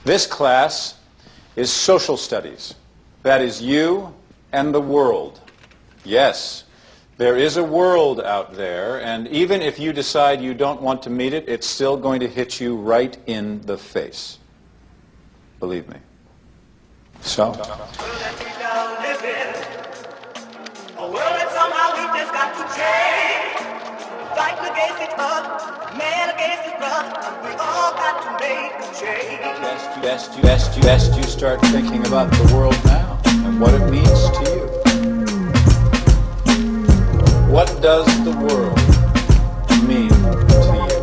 This class is social studies. That is you and the world. Yes, there is a world out there, and even if you decide you don't want to meet it, it's still going to hit you right in the face. Believe me. So? Fighting against each other, man against his brother, we all got to make a change. Best you start thinking about the world now and what it means to you. What does the world mean to you?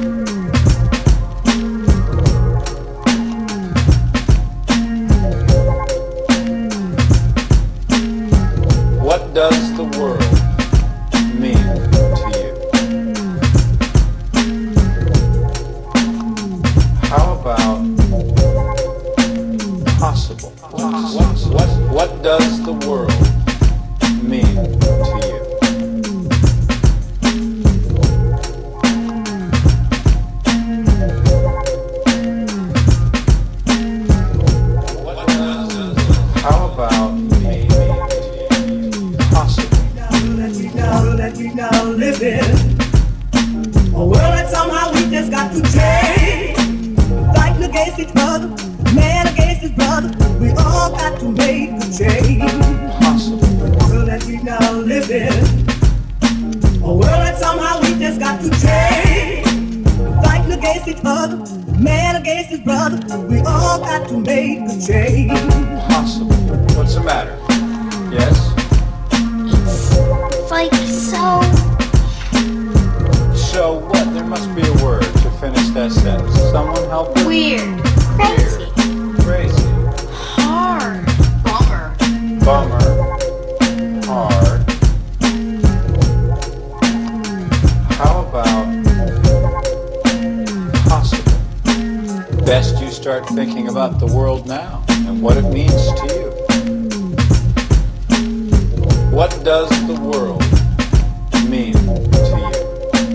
What does the world mean to you? How about possible? What does the world mean to you? How about possible? That we now live in a world that somehow we just got to change. Fighting against each other, man against his brother, we all got to make a change. Possible. A world that we now live in, a world that somehow we just got to change. Fighting against each other, man against his brother, we all got to make a change. Possible. What's the matter? Yes? It's like so... So what? There must be a word to finish that sentence. Someone help me? weird. Crazy. Crazy. Hard. Bummer. Bummer. Hard. How about possible? Best you start thinking about the world now and what it means to you. What does the world mean to you?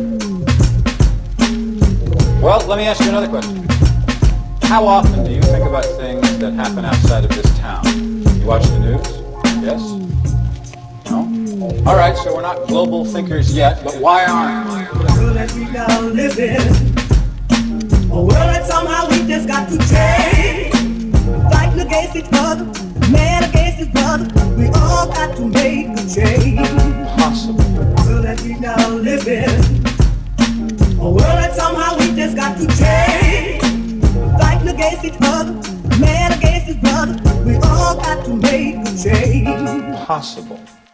Well, let me ask you another question. How often do you think about things that happen outside of this town? You watch the news? Yes? No? All right, so we're not global thinkers yet, but why aren't we? A world that we now live in, a world that somehow we just got to change. Fighting against each other, man against his brother, we all got to make a change. Possible. A world that we now live in, a world that somehow we just got to change. Fighting against each other, man against his brother, we all got to make a change. Possible.